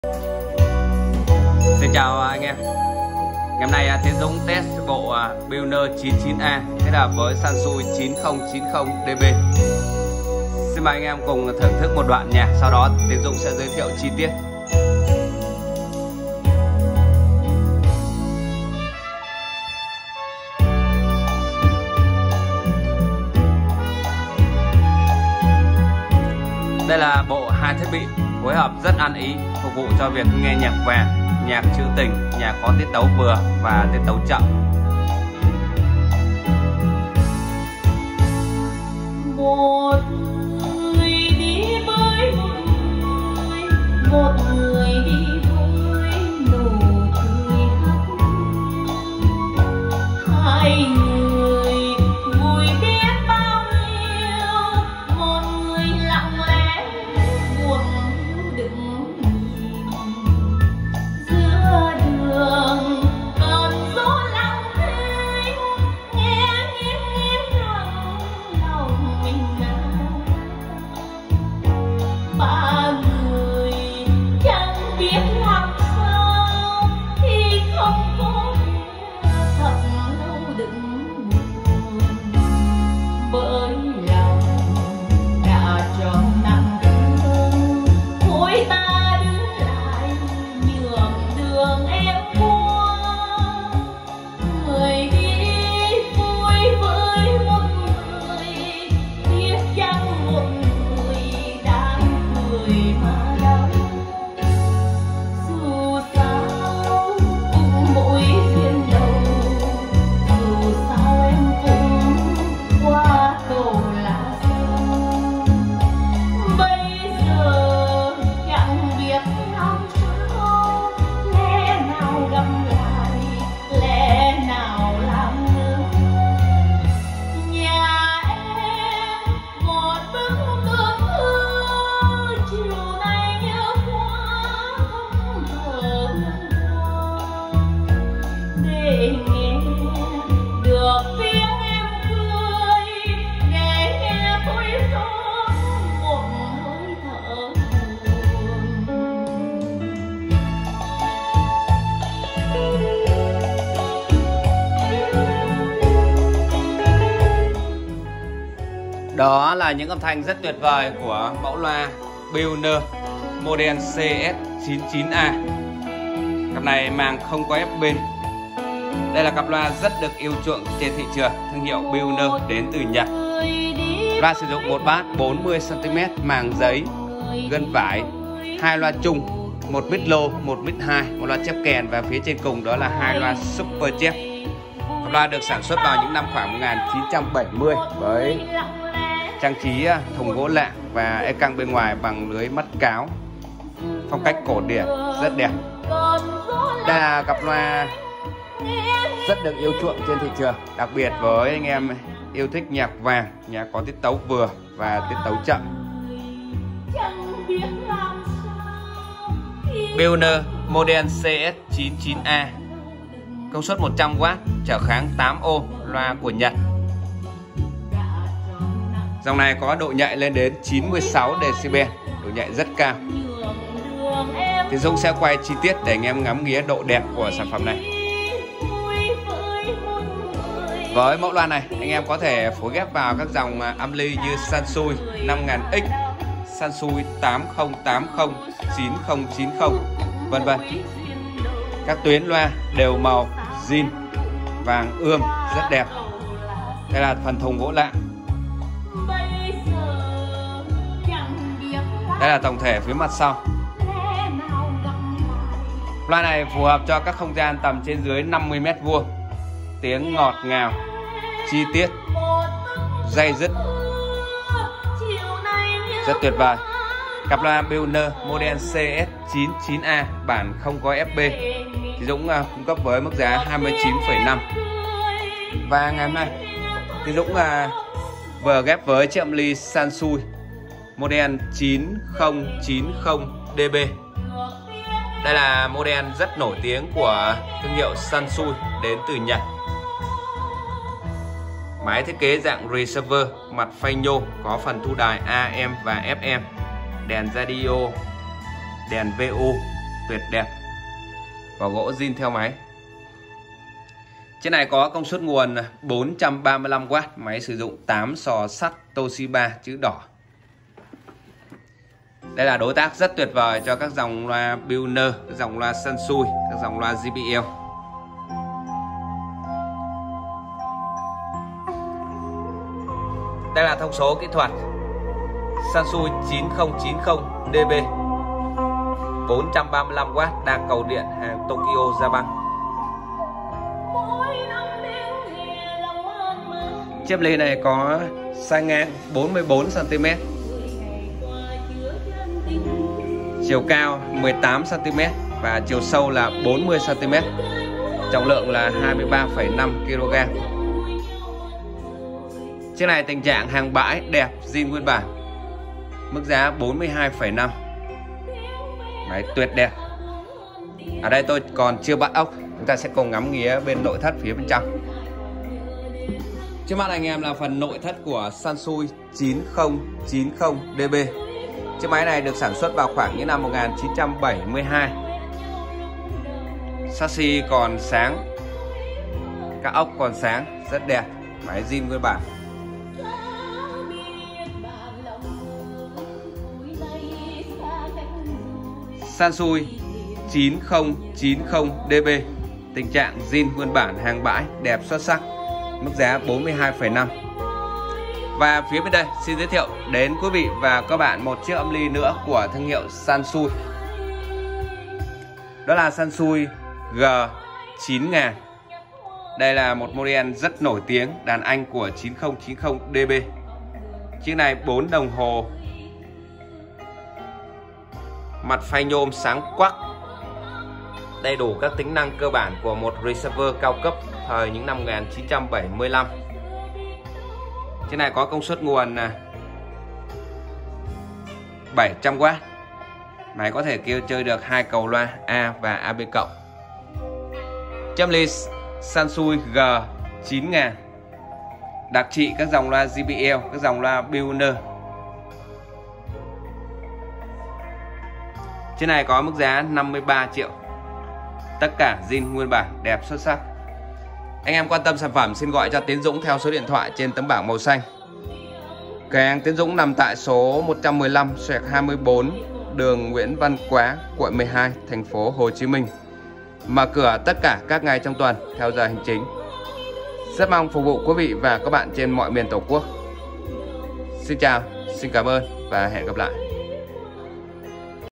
Xin chào anh em. Ngày hôm nay Tiến Dũng test bộ Pioneer 99A kết hợp với Sansui 9090DB. Xin mời anh em cùng thưởng thức một đoạn nhạc, sau đó Tiến Dũng sẽ giới thiệu chi tiết. Đây là bộ hai thiết bị phối hợp rất ăn ý, phục vụ cho việc nghe nhạc vàng, nhạc trữ tình, nhạc có tiết tấu vừa và tiết tấu chậm. Một người đi với một người đi với nụ cười hắt, hai người vui biết bao nhiêu, một người lặng lẽ buồn đứng giữa đường cơn gió lặng thinh, nghe nghiêng lòng mình ba người chẳng biết làm sao khi không có thật lâu đừng buồn, bởi lòng đã tròn nặng thương, thôi ta đứng lại nhường đường em qua. Người đi vui với một người, biết chăng một người đang cười mà đau. Dù sao cũng mỗi duyên đầu, dù sao em cũng qua cầu là sao. Bây giờ chẳng biết làm sao, lẽ nào gặp lại, lẽ nào làm ngơ. Nhà em một bức tượng thư, chiều nay nhớ quá không thở để nghe được tiếng em cười, để nghe tôi rót một hơi thở Đó là những âm thanh rất tuyệt vời của mẫu loa Pioneer model CS99A. Cặp này mang không có ép bên. Đây là cặp loa rất được yêu chuộng trên thị trường, thương hiệu Pioneer đến từ Nhật. Loa sử dụng một bát 40cm màng giấy, gân vải, hai loa chung, một mic low, một mic high, một loa chép kèn và phía trên cùng đó là hai loa super chép. Cặp loa được sản xuất vào những năm khoảng 1970 với trang trí thùng gỗ lạng và e căng bên ngoài bằng lưới mắt cáo, phong cách cổ điển rất đẹp. Đây là cặp loa rất được yêu chuộng trên thị trường, đặc biệt với anh em yêu thích nhạc vàng, nhạc có tiết tấu vừa và tiết tấu chậm. Pioneer model CS99A, công suất 100W, trở kháng 8 ohm, loa của Nhật. Dòng này có độ nhạy lên đến 96 decibel, độ nhạy rất cao. Tiến Dũng sẽ quay chi tiết để anh em ngắm nghía độ đẹp của sản phẩm này. Với mẫu loa này, anh em có thể phối ghép vào các dòng âm ly như Sansui 5000X, Sansui 8080, 9090, vân vân. Các tuyến loa đều màu zin vàng ươm rất đẹp. Đây là phần thùng gỗ lạng. Đây là tổng thể phía mặt sau. Loa này phù hợp cho các không gian tầm trên dưới 50m². Tiếng ngọt ngào, chi tiết, dây dứt, rất tuyệt vời. Cặp loa Pioneer model CS99A bản không có FB thì Dũng cung cấp với mức giá 29,5. Và ngày hôm nay thì Dũng vừa ghép với chiếc âm ly Sansui model 9090DB. Đây là model rất nổi tiếng của thương hiệu Sansui đến từ Nhật. Máy thiết kế dạng receiver, mặt phay nhô, có phần thu đài AM và FM, đèn radio, đèn VU, tuyệt đẹp. Vỏ gỗ zin theo máy. Trên này có công suất nguồn 435W, máy sử dụng 8 sò sắt Toshiba chữ đỏ. Đây là đối tác rất tuyệt vời cho các dòng loa Pioneer, các dòng loa Sansui, các dòng loa JBL. Đây là thông số kỹ thuật Sansui 9090DB 435W, đa cầu điện, hàng Tokyo Japan. Chiếc ly này có sai ngang 44cm, chiều cao 18cm và chiều sâu là 40cm, trọng lượng là 23,5 kg. Chiếc này tình trạng hàng bãi đẹp, zin nguyên bản, mức giá 42,5. Máy tuyệt đẹp. Ở đây tôi còn chưa bắt ốc, chúng ta sẽ cùng ngắm nghía bên nội thất phía bên trong. Trước mắt anh em là phần nội thất của Sansui 9090DB. Chiếc máy này được sản xuất vào khoảng những năm 1972. Chassis còn sáng, các ốc còn sáng, rất đẹp, máy zin nguyên bản. Sansui 9090DB, tình trạng zin nguyên bản, hàng bãi, đẹp xuất sắc, mức giá 42,5. Và phía bên đây xin giới thiệu đến quý vị và các bạn một chiếc âm ly nữa của thương hiệu Sansui. Đó là Sansui G9000. Đây là một model rất nổi tiếng đàn anh của 9090DB. Chiếc này 4 đồng hồ, mặt phay nhôm sáng quắc, đầy đủ các tính năng cơ bản của một receiver cao cấp thời những năm 1975. Chiếc này có công suất nguồn 700W. Máy có thể kêu chơi được 2 cầu loa A và AB cộng. Chiếc ly Sansui G9000 đặc trị các dòng loa JBL, các dòng loa Pioneer. Chiếc này có mức giá 53 triệu. Tất cả zin nguyên bản, đẹp xuất sắc. Anh em quan tâm sản phẩm xin gọi cho Tiến Dũng theo số điện thoại trên tấm bảng màu xanh. Cửa hàng Tiến Dũng nằm tại số 115/24 đường Nguyễn Văn Quá, quận 12, thành phố Hồ Chí Minh. Mở cửa tất cả các ngày trong tuần theo giờ hành chính. Rất mong phục vụ quý vị và các bạn trên mọi miền Tổ quốc. Xin chào, xin cảm ơn và hẹn gặp lại.